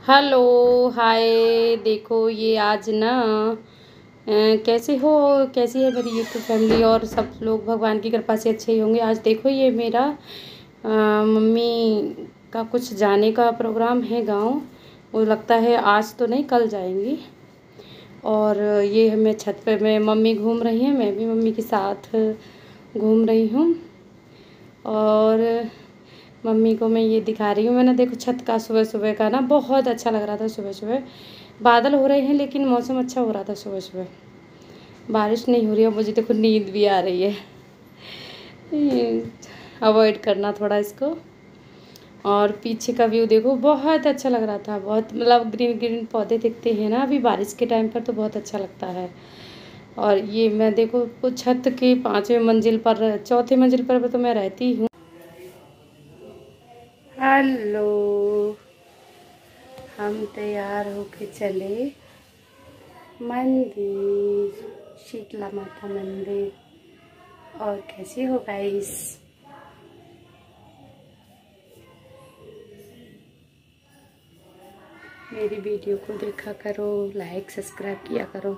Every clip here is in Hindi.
हेलो। हाय। देखो ये आज ना कैसे हो, कैसी है मेरी यूट्यूब फैमिली और सब लोग भगवान की कृपा से अच्छे ही होंगे। आज देखो ये मेरा मम्मी का कुछ जाने का प्रोग्राम है गांव। वो लगता है आज तो नहीं कल जाएंगी। और ये मैं छत पे मैं मम्मी घूम रही हैं, मैं भी मम्मी के साथ घूम रही हूँ। और मम्मी को मैं ये दिखा रही हूँ। मैंने देखो छत का सुबह सुबह का ना बहुत अच्छा लग रहा था। सुबह सुबह बादल हो रहे हैं लेकिन मौसम अच्छा हो रहा था। सुबह सुबह बारिश नहीं हो रही है। मुझे देखो नींद भी आ रही है। अवॉइड करना थोड़ा इसको। और पीछे का व्यू देखो बहुत अच्छा लग रहा था। बहुत मतलब ग्रीन ग्रीन पौधे दिखते हैं ना अभी बारिश के टाइम पर, तो बहुत अच्छा लगता है। और ये मैं देखो छत की 5वें मंजिल पर, 4थे मंजिल पर तो मैं रहती हूँ। हेलो। हम तैयार होके चले मंदिर, शीतला माता मंदिर। और कैसे हो गाइस? मेरी वीडियो को देखा करो, लाइक सब्सक्राइब किया करो।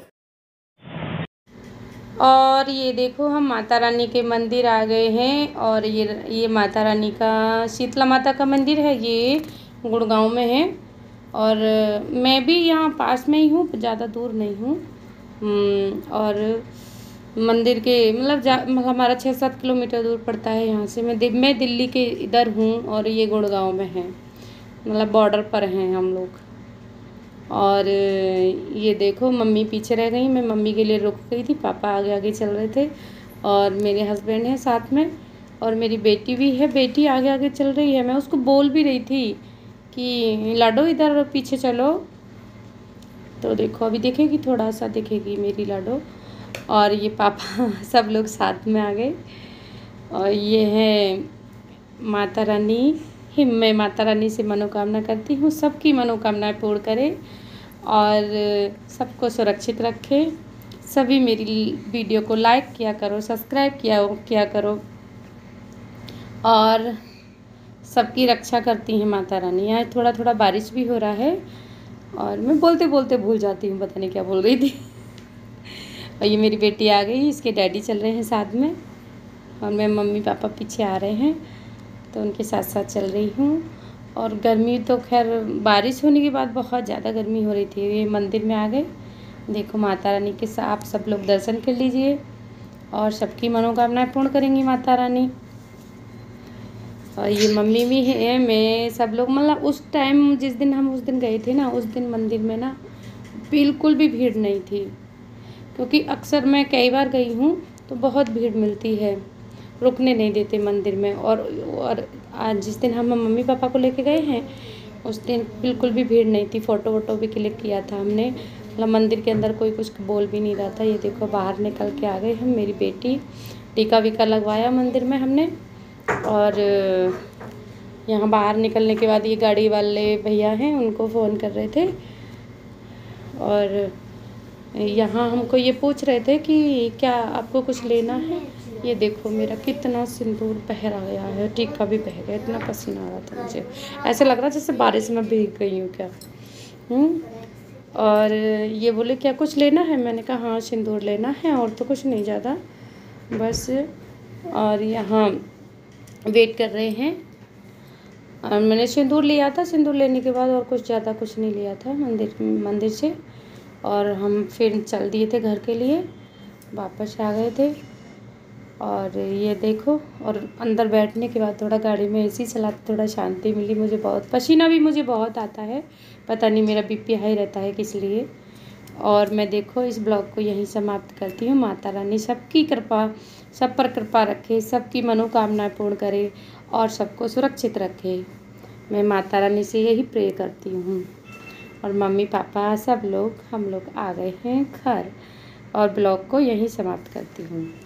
और ये देखो हम माता रानी के मंदिर आ गए हैं। और ये माता रानी का, शीतला माता का मंदिर है, ये गुड़गांव में है। और मैं भी यहाँ पास में ही हूँ, ज़्यादा दूर नहीं हूँ। और मंदिर के मतलब हमारा 6-7 किलोमीटर दूर पड़ता है यहाँ से। मैं दिल्ली के इधर हूँ और ये गुड़गांव में है, मतलब बॉर्डर पर हैं हम लोग। और ये देखो मम्मी पीछे रह गई, मैं मम्मी के लिए रुक गई थी, पापा आगे आगे चल रहे थे। और मेरे हस्बैंड हैं साथ में और मेरी बेटी भी है, बेटी आगे आगे चल रही है। मैं उसको बोल भी रही थी कि लाडो इधर पीछे चलो, तो देखो अभी दिखेगी, थोड़ा सा दिखेगी मेरी लाडो। और ये पापा सब लोग साथ में आ गए। और ये है माता रानी। मैं माता रानी से मनोकामना करती हूँ सबकी मनोकामनाएं पूर्ण करे और सबको सुरक्षित रखे। सभी मेरी वीडियो को लाइक किया करो, सब्सक्राइब किया करो और सबकी रक्षा करती हैं माता रानी। यहाँ थोड़ा थोड़ा बारिश भी हो रहा है और मैं बोलते बोलते भूल जाती हूँ, पता नहीं क्या बोल रही थी। और ये मेरी बेटी आ गई, इसके डैडी चल रहे हैं साथ में और मैं मम्मी पापा पीछे आ रहे हैं, तो उनके साथ साथ चल रही हूँ। और गर्मी तो खैर बारिश होने के बाद बहुत ज़्यादा गर्मी हो रही थी। ये मंदिर में आ गए, देखो माता रानी के साथ आप सब लोग दर्शन कर लीजिए और सबकी मनोकामनाएं पूर्ण करेंगी माता रानी। और ये मम्मी भी है, मैं सब लोग मतलब उस टाइम जिस दिन हम उस दिन गए थे ना, उस दिन मंदिर में ना बिल्कुल भी भीड़ नहीं थी, क्योंकि अक्सर मैं कई बार गई हूँ तो बहुत भीड़ मिलती है, रुकने नहीं देते मंदिर में। और आज जिस दिन हम मम्मी पापा को लेके गए हैं उस दिन बिल्कुल भी भीड़ नहीं थी। फ़ोटो वोटो भी क्लिक किया था हमने, मतलब मंदिर के अंदर कोई कुछ बोल भी नहीं रहा था। ये देखो बाहर निकल के आ गए हम, मेरी बेटी टीका वीका लगवाया मंदिर में हमने। और यहाँ बाहर निकलने के बाद ये गाड़ी वाले भैया हैं, उनको फ़ोन कर रहे थे और यहाँ हमको ये पूछ रहे थे कि क्या आपको कुछ लेना है। ये देखो मेरा कितना सिंदूर बह गया है, टीका भी बह गया, इतना पसीना आ रहा था मुझे, ऐसा लग रहा जैसे बारिश में भीग गई हूँ क्या। और ये बोले क्या कुछ लेना है, मैंने कहा हाँ सिंदूर लेना है और तो कुछ नहीं ज़्यादा बस। और यहाँ वेट कर रहे हैं। और मैंने सिंदूर लिया था, सिंदूर लेने के बाद और कुछ ज़्यादा कुछ नहीं लिया था मंदिर से। और हम फिर चल दिए थे घर के लिए, वापस आ गए थे। और ये देखो, और अंदर बैठने के बाद थोड़ा गाड़ी में एसी चलाते थोड़ा शांति मिली मुझे। बहुत पसीना भी मुझे बहुत आता है, पता नहीं मेरा बीपी हाई रहता है किस लिए। और मैं देखो इस ब्लॉग को यहीं समाप्त करती हूँ। माता रानी सबकी कृपा, सब पर कृपा रखे, सबकी मनोकामनाएं पूर्ण करे और सबको सुरक्षित रखे। मैं माता रानी से यही प्रे करती हूँ। और मम्मी पापा सब लोग, हम लोग आ गए हैं घर और ब्लॉग को यहीं समाप्त करती हूँ।